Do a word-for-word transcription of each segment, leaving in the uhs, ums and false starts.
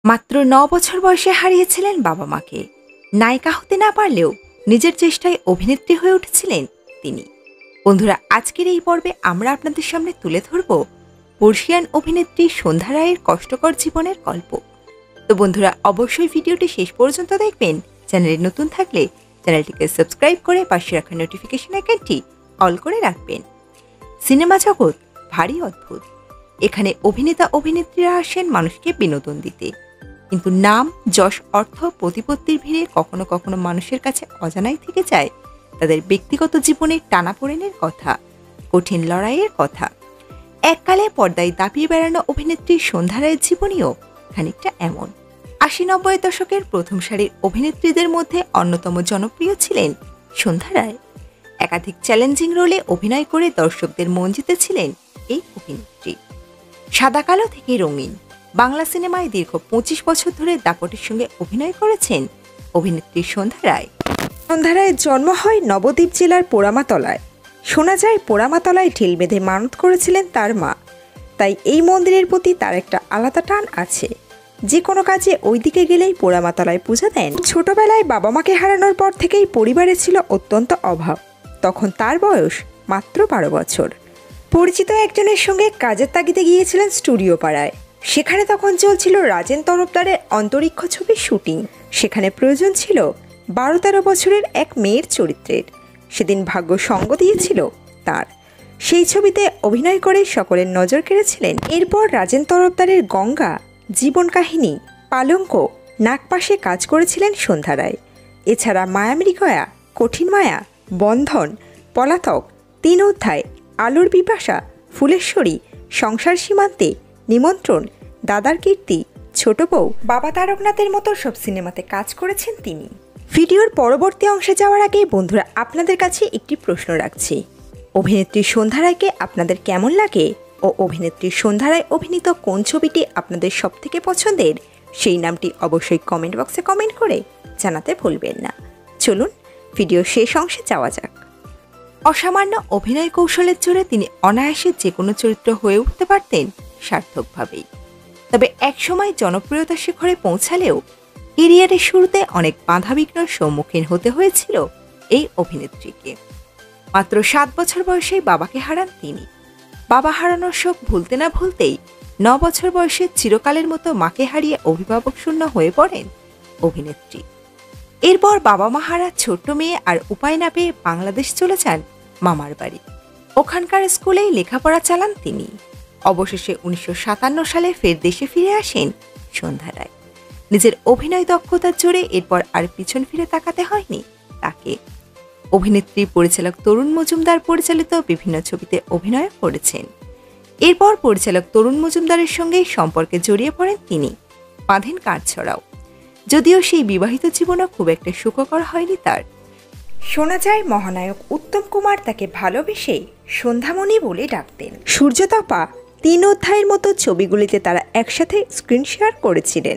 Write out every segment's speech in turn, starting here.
মাত্র ন বছর বয়সে হারিয়েছিলেন বাবা মাকে। নায়িকা হতে না পারলেও নিজের চেষ্টায় অভিনেত্রী হয়ে উঠেছিলেন তিনি। বন্ধুরা, আজকের এই পর্বে আমরা আপনাদের সামনে তুলে ধরব বর্ষিয়ান অভিনেত্রী সন্ধ্যা রায়ের কষ্টকর জীবনের গল্প। তো বন্ধুরা, অবশ্যই ভিডিওটি শেষ পর্যন্ত দেখবেন। চ্যানেলে নতুন থাকলে চ্যানেলটিকে সাবস্ক্রাইব করে পাশে রাখা নোটিফিকেশন আইকনটি অল করে রাখবেন। সিনেমা জগৎ ভারী অদ্ভুত। এখানে অভিনেতা অভিনেত্রীরা আসেন মানুষকে বিনোদন দিতে, কিন্তু নাম, যশ, অর্থ, প্রতিপত্তির ভিড়ে কখনো কখনো মানুষের কাছে অজানাই থেকে যায় তাদের ব্যক্তিগত জীবনের টানাপোড়েনের কথা, কঠিন লড়াইয়ের কথা। এককালে পর্দায় দাপিয়ে বেড়ানো অভিনেত্রী সন্ধ্যা রায়ের জীবনীও খানিকটা এমন। আশি নব্বই দশকের প্রথম সারির অভিনেত্রীদের মধ্যে অন্যতম জনপ্রিয় ছিলেন সন্ধ্যা রায়। একাধিক চ্যালেঞ্জিং রোলে অভিনয় করে দর্শকদের মন জিতেছিলেন এই অভিনেত্রী। সাদা কালো থেকে রঙিন বাংলা সিনেমায় দীর্ঘ পঁচিশ বছর ধরে দাপটের সঙ্গে অভিনয় করেছেন অভিনেত্রী সন্ধ্যা রায়। সন্ধ্যা রায়ের জন্ম হয় নবদ্বীপ জেলার পোড়ামাতলায়। শোনা যায় পোড়ামাতলায় ঢিল বেঁধে মানত করেছিলেন তার মা, তাই এই মন্দিরের প্রতি তার একটা আলাদা টান আছে। যে কোনো কাজে ওই দিকে গেলেই পোড়ামাতলায় পূজা দেন। ছোটবেলায় বাবা মাকে হারানোর পর থেকেই পরিবারে ছিল অত্যন্ত অভাব। তখন তার বয়স মাত্র বারো বছর। পরিচিত একজনের সঙ্গে কাজের তাগিদে গিয়েছিলেন স্টুডিও পাড়ায়। সেখানে তখন চলছিল রাজেন তরফদারের অন্তরিক্ষ ছবির শুটিং। সেখানে প্রয়োজন ছিল বারো তেরো বছরের এক মেয়ের চরিত্রের। সেদিন ভাগ্য সঙ্গ দিয়েছিল তার। সেই ছবিতে অভিনয় করে সকলের নজর কেড়েছিলেন। এরপর রাজেন তরফদারের গঙ্গা, জীবন কাহিনী, পালঙ্ক, নাগপাশে কাজ করেছিলেন সন্ধ্যা রায়। এছাড়া মায়ামৃগয়া, কঠিন মায়া, বন্ধন, পলাতক, তিন অধ্যায়, আলোর পিপাসা, ফুলেশ্বরী, সংসার সীমান্তে, নিমন্ত্রণ, দাদার কীর্তি, ছোট বউ, বাবা তারকনাথের মতো সব সিনেমাতে কাজ করেছেন তিনি। ভিডিওর পরবর্তী অংশে যাওয়ার আগে বন্ধুরা, আপনাদের কাছে একটি প্রশ্ন রাখছি। অভিনেত্রী সন্ধ্যা রায়কে আপনাদের কেমন লাগে ও অভিনেত্রী সন্ধ্যা রায় অভিনীত কোন ছবিটি আপনাদের সব থেকে পছন্দের, সেই নামটি অবশ্যই কমেন্ট বক্সে কমেন্ট করে জানাতে ভুলবেন না। চলুন ভিডিও শেষ অংশে যাওয়া যাক। অসামান্য অভিনয় কৌশলের জোরে তিনি অনায়াসে যে কোনো চরিত্র হয়ে উঠতে পারতেন সার্থকভাবেই। তবে একসময় জনপ্রিয়তার শিখরে পৌঁছালেও ক্যারিয়ারের শুরুতে অনেক বাধাবিঘ্নের সম্মুখীন হতে হয়েছিল এই অভিনেত্রীকে। মাত্র সাত বছর বয়সেই বাবাকে হারান তিনি। বাবা হারানোর শোক ভুলতে না ভুলতেই ন বছর বয়সে চিরকালের মতো মাকে হারিয়ে অভিভাবক শূন্য হয়ে পড়েন অভিনেত্রী। এরপর বাবা মা হারা ছোট্ট মেয়ে আর উপায় না পেয়ে বাংলাদেশ চলে যান মামার বাড়ি। ওখানকার স্কুলেই লেখাপড়া চালান তিনি। অবশেষে উনিশশো সাতান্ন সালে ফের দেশে ফিরে আসেন সন্ধ্যা রায়। নিজের অভিনয় দক্ষতার জোরে এরপর আর পিছন ফিরে তাকাতে হয়নি তাকে। অভিনেত্রী পরিচালক তরুণ মজুমদার পরিচালিত বিভিন্ন ছবিতে অভিনয় করেছেন। এরপর পরিচালক তরুণ মজুমদারের সঙ্গে সম্পর্কে জড়িয়ে পড়েন তিনি, বাঁধেন কাঠছড়াও। যদিও সেই বিবাহিত জীবনও খুব একটা সুখকর হয়নি তার। শোনা যায় মহানায়ক উত্তম কুমার তাকে ভালোবেসে সন্ধ্যামণি বলে ডাকতেন। সূর্যতপা, তিন অধ্যায়ের মতো ছবিগুলিতে তারা একসাথে স্ক্রিন শেয়ার করেছিলেন।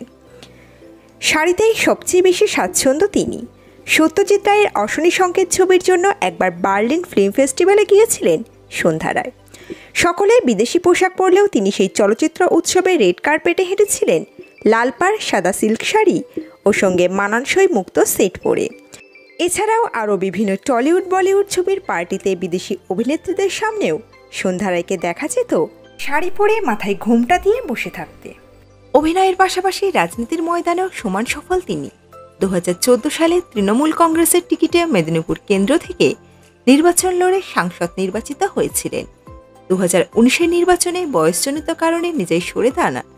শাড়িতেই সবচেয়ে বেশি স্বাচ্ছন্দ্য তিনি। সত্যজিৎ রায়ের অশনি সংকেত ছবির জন্য একবার বার্লিন ফিল্ম ফেস্টিভ্যালে গিয়েছিলেন সন্ধ্যা রায়। সকলে বিদেশি পোশাক পরলেও তিনি সেই চলচ্চিত্র উৎসবে রেড কার্পেটে হেঁটেছিলেন লাল পাড় সাদা সিল্ক শাড়ি ও সঙ্গে মানানসই মুক্ত সেট পরে। এছাড়াও আরও বিভিন্ন টলিউড বলিউড ছবির পার্টিতে বিদেশি অভিনেত্রীদের সামনেও সন্ধ্যা রায়কে দেখা যেত শাড়ি পরে মাথায় ঘোমটা দিয়ে বসে থাকতে। অভিনয়ের পাশাপাশি রাজনীতির ময়দানেও সমান সফল তিনি। দু হাজার চোদ্দ সালে তৃণমূল কংগ্রেসের টিকিটে মেদিনীপুর কেন্দ্র থেকে নির্বাচন লড়ে সাংসদ নির্বাচিত হয়েছিলেন। দু হাজার উনিশের নির্বাচনে বয়সজনিত কারণে নিজেই সরে দাঁড়ান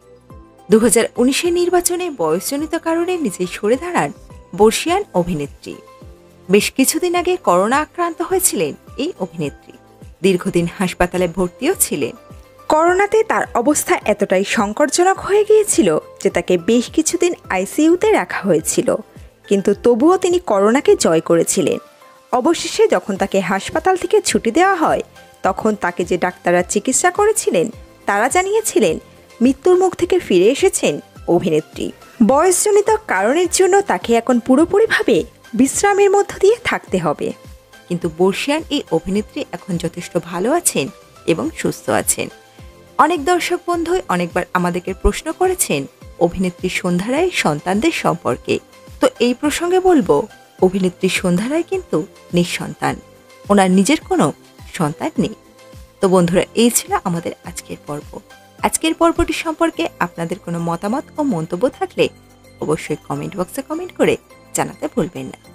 দু হাজার উনিশের নির্বাচনে বয়সজনিত কারণে নিজেই সরে দাঁড়ান বর্ষিয়ান অভিনেত্রী। বেশ কিছুদিন আগে করোনা আক্রান্ত হয়েছিলেন এই অভিনেত্রী। দীর্ঘদিন হাসপাতালে ভর্তিও ছিলেন। করোনাতে তার অবস্থা এতটাই সংকটজনক হয়ে গিয়েছিল যে তাকে বেশ কিছুদিন আইসিইউতে রাখা হয়েছিল, কিন্তু তবুও তিনি করোনাকে জয় করেছিলেন। অবশেষে যখন তাকে হাসপাতাল থেকে ছুটি দেওয়া হয়, তখন তাকে যে ডাক্তাররা চিকিৎসা করেছিলেন তারা জানিয়েছিলেন মৃত্যুর মুখ থেকে ফিরে এসেছেন অভিনেত্রী। বয়সজনিত কারণের জন্য তাকে এখন পুরোপুরিভাবে বিশ্রামের মধ্য দিয়ে থাকতে হবে। কিন্তু বর্ষিয়ান এই অভিনেত্রী এখন যথেষ্ট ভালো আছেন এবং সুস্থ আছেন। অনেক দর্শক বন্ধুই অনেকবার আমাদেরকে প্রশ্ন করেছেন অভিনেত্রী সন্ধ্যা রায়ের সন্তানদের সম্পর্কে। তো এই প্রসঙ্গে বলবো, অভিনেত্রী সন্ধ্যা রায় কিন্তু নিঃসন্তান, ওনার নিজের কোনো সন্তান নেই। তো বন্ধুরা, এই ছিল আমাদের আজকের পর্ব। আজকের পর্বটি সম্পর্কে আপনাদের কোনো মতামত ও মন্তব্য থাকলে অবশ্যই কমেন্ট বক্সে কমেন্ট করে জানাতে ভুলবেন না।